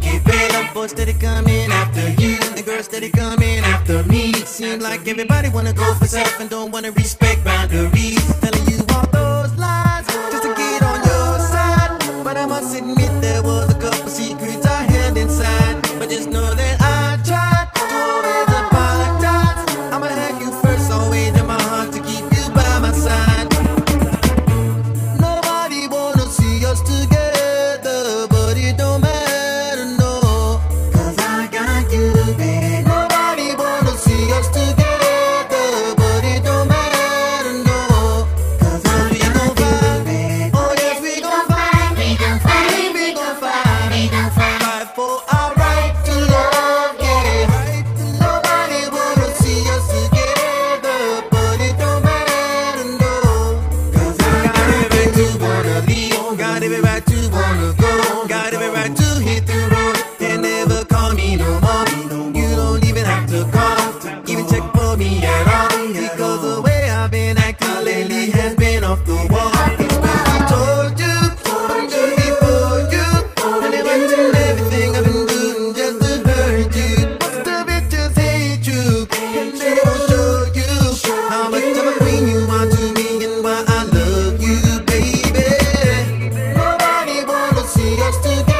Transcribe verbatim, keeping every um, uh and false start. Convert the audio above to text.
get fed. Boys steady coming after you, and girls steady coming after me. Seems like everybody wanna go for self and don't wanna respect boundaries. Telling you all those lies just to get on your side, but I must admit there was a couple secrets I held inside. But just know that I tried to always apologize. I'ma have you first, always in my heart, to keep you by my side. Nobody wanna see us together, but it don't matter, no, 'cause I got you, babe. Nobody wanna see us together, but it don't matter, no, 'cause I got you, babe. Oh yes, we gon' fight, we gon' fight, we gon' fight, we gon' fight, fight for our right to love, yeah. Nobody wanna see us together, but it don't matter, no, 'cause I got every right to wanna leave, got every right to wanna go, got every right to hit the road and never call me no more. You don't even have to call to even check for me at all, because the way I've been acting lately has been off the wall. I told you, told you before you, and it wasn't everything I've been doing just to hurt you. Most of it just hate you, and they don't show you how much of a queen you are to me and why I love you, baby. Nobody wanna see us together.